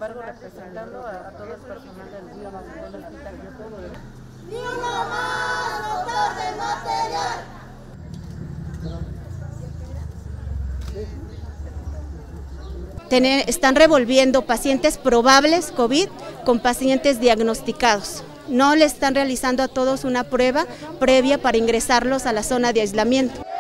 embargo representando a todo el personal del hospital. ¡Ni uno más, doctor del material! Están revolviendo pacientes probables COVID con pacientes diagnosticados. No le están realizando a todos una prueba previa para ingresarlos a la zona de aislamiento.